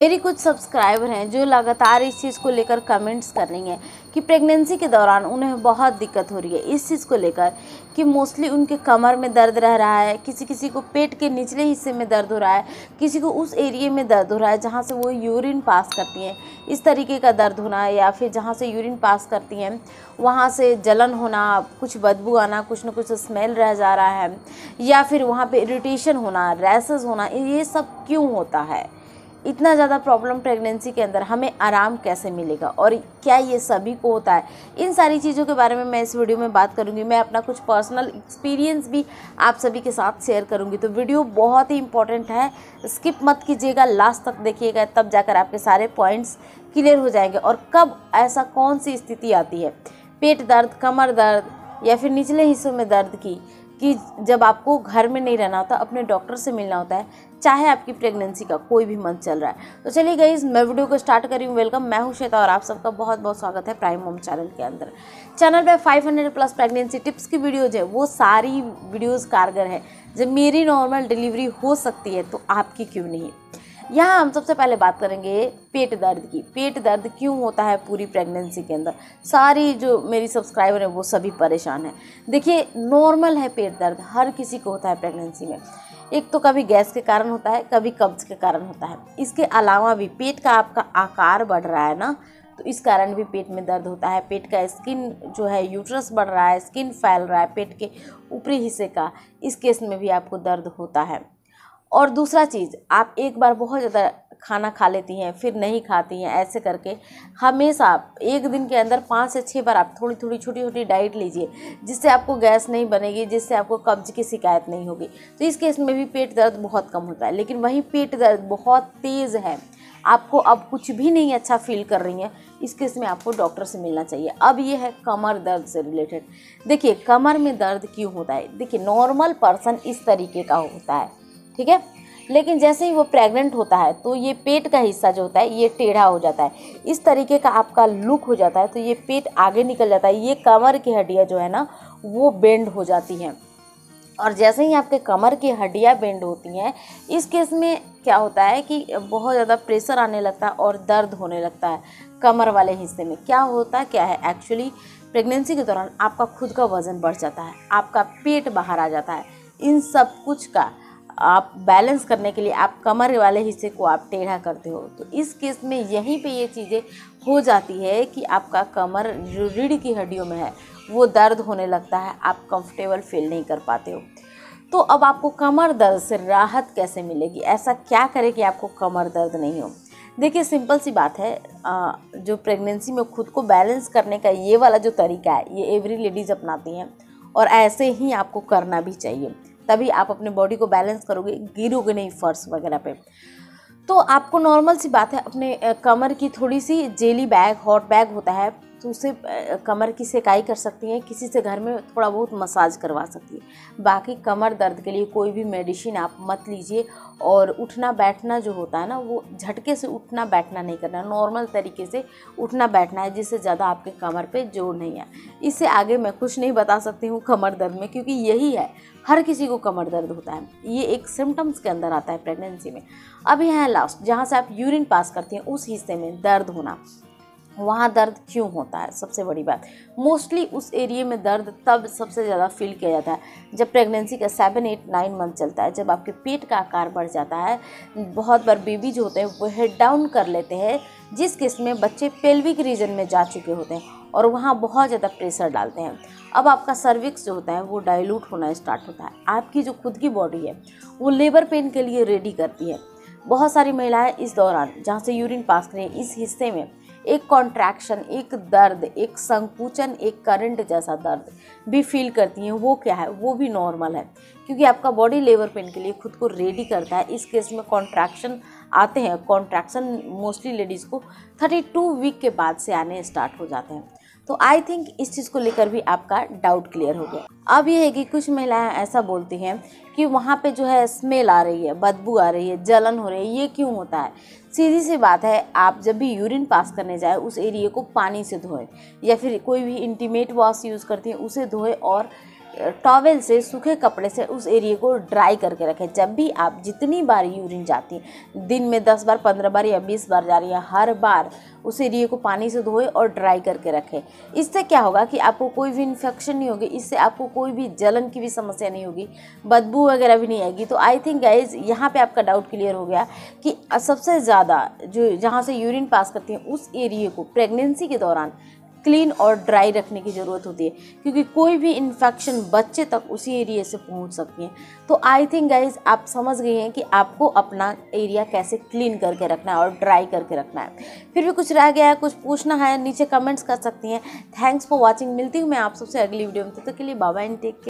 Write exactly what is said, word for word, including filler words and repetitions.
मेरी कुछ सब्सक्राइबर हैं जो लगातार इस चीज़ को लेकर कमेंट्स कर रही हैं कि प्रेगनेंसी के दौरान उन्हें बहुत दिक्कत हो रही है इस चीज़ को लेकर कि मोस्टली उनके कमर में दर्द रह रहा है, किसी किसी को पेट के निचले हिस्से में दर्द हो रहा है, किसी को उस एरिया में दर्द हो रहा है जहाँ से वो यूरिन पास करती हैं, इस तरीके का दर्द होना है, या फिर जहाँ से यूरिन पास करती हैं वहाँ से जलन होना, कुछ बदबू आना, कुछ न कुछ स्मेल रह जा रहा है, या फिर वहाँ पे इरिटेशन होना, रैसेस होना, ये सब क्यों होता है? इतना ज़्यादा प्रॉब्लम प्रेगनेंसी के अंदर हमें आराम कैसे मिलेगा और क्या ये सभी को होता है? इन सारी चीज़ों के बारे में मैं इस वीडियो में बात करूंगी। मैं अपना कुछ पर्सनल एक्सपीरियंस भी आप सभी के साथ शेयर करूंगी। तो वीडियो बहुत ही इंपॉर्टेंट है, स्किप मत कीजिएगा, लास्ट तक देखिएगा, तब जाकर आपके सारे पॉइंट्स क्लियर हो जाएंगे। और कब ऐसा कौन सी स्थिति आती है पेट दर्द, कमर दर्द या फिर निचले हिस्सों में दर्द की, कि जब आपको घर में नहीं रहना होता, अपने डॉक्टर से मिलना होता है, चाहे आपकी प्रेगनेंसी का कोई भी मंथ चल रहा है। तो चलिए गाइस, मैं वीडियो को स्टार्ट कर रही हूँ। वेलकम, मैं हूँ श्वेता और आप सबका बहुत बहुत स्वागत है प्राइम मॉम चैनल के अंदर। चैनल पे पाँच सौ प्लस प्रेगनेंसी टिप्स की वीडियोज है, वो सारी वीडियोज़ कारगर है। जब मेरी नॉर्मल डिलीवरी हो सकती है तो आपकी क्यों नहीं। यहाँ हम सबसे पहले बात करेंगे पेट दर्द की। पेट दर्द क्यों होता है पूरी प्रेगनेंसी के अंदर? सारी जो मेरी सब्सक्राइबर हैं वो सभी परेशान हैं। देखिए, नॉर्मल है पेट दर्द, हर किसी को होता है प्रेगनेंसी में। एक तो कभी गैस के कारण होता है, कभी कब्ज के कारण होता है। इसके अलावा भी पेट का आपका आकार बढ़ रहा है ना, तो इस कारण भी पेट में दर्द होता है। पेट का स्किन जो है, यूट्रस बढ़ रहा है, स्किन फैल रहा है पेट के ऊपरी हिस्से का, इस केस में भी आपको दर्द होता है। और दूसरा चीज़, आप एक बार बहुत ज़्यादा खाना खा लेती हैं फिर नहीं खाती हैं, ऐसे करके हमेशा एक दिन के अंदर पाँच से छः बार आप थोड़ी थोड़ी छोटी छोटी डाइट लीजिए, जिससे आपको गैस नहीं बनेगी, जिससे आपको कब्ज की शिकायत नहीं होगी। तो इस केस में भी पेट दर्द बहुत कम होता है। लेकिन वहीं पेट दर्द बहुत तेज़ है, आपको अब कुछ भी नहीं अच्छा फील कर रही हैं, इस केस में आपको डॉक्टर से मिलना चाहिए। अब ये है कमर दर्द से रिलेटेड। देखिए, कमर में दर्द क्यों होता है? देखिए, नॉर्मल पर्सन इस तरीके का होता है, ठीक है, लेकिन जैसे ही वो प्रेग्नेंट होता है तो ये पेट का हिस्सा जो होता है ये टेढ़ा हो जाता है, इस तरीके का आपका लुक हो जाता है, तो ये पेट आगे निकल जाता है, ये कमर की हड्डियाँ जो है ना वो बेंड हो जाती हैं। और जैसे ही आपके कमर की हड्डियाँ बेंड होती हैं, इस केस में क्या होता है कि बहुत ज़्यादा प्रेशर आने लगता है और दर्द होने लगता है कमर वाले हिस्से में। क्या होता है, क्या है एक्चुअली, प्रेगनेंसी के दौरान आपका खुद का वज़न बढ़ जाता है, आपका पेट बाहर आ जाता है। इन सब कुछ का आप बैलेंस करने के लिए आप कमर वाले हिस्से को आप टेढ़ा करते हो, तो इस केस में यहीं पे ये चीज़ें हो जाती है कि आपका कमर जो रीढ़ की हड्डियों में है वो दर्द होने लगता है, आप कंफर्टेबल फील नहीं कर पाते हो। तो अब आपको कमर दर्द से राहत कैसे मिलेगी? ऐसा क्या करें कि आपको कमर दर्द नहीं हो? देखिए, सिंपल सी बात है, जो प्रेगनेंसी में खुद को बैलेंस करने का ये वाला जो तरीका है ये एवरी लेडीज़ अपनाती हैं, और ऐसे ही आपको करना भी चाहिए, तभी आप अपने बॉडी को बैलेंस करोगे, गिरोगे नहीं फर्श वगैरह पे। तो आपको नॉर्मल सी बात है, अपने कमर की थोड़ी सी जेली बैग, हॉट बैग होता है, तो उसे कमर की सेकाई कर सकती हैं, किसी से घर में थोड़ा बहुत मसाज करवा सकती है। बाकी कमर दर्द के लिए कोई भी मेडिसिन आप मत लीजिए। और उठना बैठना जो होता है ना, वो झटके से उठना बैठना नहीं करना, नॉर्मल तरीके से उठना बैठना है, जिससे ज़्यादा आपके कमर पे जोर नहीं है। इससे आगे मैं कुछ नहीं बता सकती हूँ कमर दर्द में, क्योंकि यही है, हर किसी को कमर दर्द होता है, ये एक सिम्टम्स के अंदर आता है प्रेगनेंसी में। अब यहाँ है लास्ट, जहाँ से आप यूरिन पास करती हैं उस हिस्से में दर्द होना। वहाँ दर्द क्यों होता है? सबसे बड़ी बात, मोस्टली उस एरिया में दर्द तब सबसे ज़्यादा फील किया जाता है जब प्रेगनेंसी का सेवन एट नाइन मंथ चलता है, जब आपके पेट का आकार बढ़ जाता है। बहुत बार बेबी जो होते हैं वो हेड डाउन कर लेते हैं, जिस केस में बच्चे पेल्विक रीजन में जा चुके होते हैं और वहाँ बहुत ज़्यादा प्रेशर डालते हैं। अब आपका सर्विक्स जो होता है वो डाइल्यूट होना स्टार्ट होता है। आपकी जो खुद की बॉडी है वो लेबर पेन के लिए रेडी करती है। बहुत सारी महिलाएं इस दौरान जहाँ से यूरिन पास करें, इस हिस्से में एक कॉन्ट्रैक्शन, एक दर्द, एक संकुचन, एक करंट जैसा दर्द भी फील करती हैं। वो क्या है? वो भी नॉर्मल है, क्योंकि आपका बॉडी लेबर पेन के लिए खुद को रेडी करता है। इस केस में कॉन्ट्रैक्शन आते हैं। कॉन्ट्रैक्शन मोस्टली लेडीज़ को थर्टी टू वीक के बाद से आने स्टार्ट हो जाते हैं। तो आई थिंक इस चीज़ को लेकर भी आपका डाउट क्लियर हो गया। अब ये है कि कुछ महिलाएं ऐसा बोलती हैं कि वहाँ पे जो है स्मेल आ रही है, बदबू आ रही है, जलन हो रही है, ये क्यों होता है? सीधी सी बात है, आप जब भी यूरिन पास करने जाए उस एरिया को पानी से धोएं, या फिर कोई भी इंटीमेट वॉश यूज़ करती हैं उसे धोएं, और टॉवेल से, सूखे कपड़े से उस एरिया को ड्राई करके रखें। जब भी आप जितनी बार यूरिन जाती हैं, दिन में दस बार, पंद्रह बार या बीस बार जा रही हैं, हर बार उस एरिया को पानी से धोएं और ड्राई करके रखें। इससे क्या होगा कि आपको कोई भी इन्फेक्शन नहीं होगी, इससे आपको कोई भी जलन की भी समस्या नहीं होगी, बदबू वगैरह भी नहीं आएगी। तो आई थिंक गाइज यहाँ पे आपका डाउट क्लियर हो गया कि सबसे ज़्यादा जो जहाँ से यूरिन पास करती हैं उस एरिया को प्रेगनेंसी के दौरान क्लीन और ड्राई रखने की ज़रूरत होती है, क्योंकि कोई भी इन्फेक्शन बच्चे तक उसी एरिया से पहुंच सकती है। तो आई थिंक गाइज आप समझ गए हैं कि आपको अपना एरिया कैसे क्लीन करके रखना है और ड्राई करके रखना है। फिर भी कुछ रह गया है, कुछ पूछना है, नीचे कमेंट्स कर सकती हैं। Thanks for watching. मिलती हूँ मैं आप सबसे अगली वीडियो में, तब तक के लिए bye bye and take care.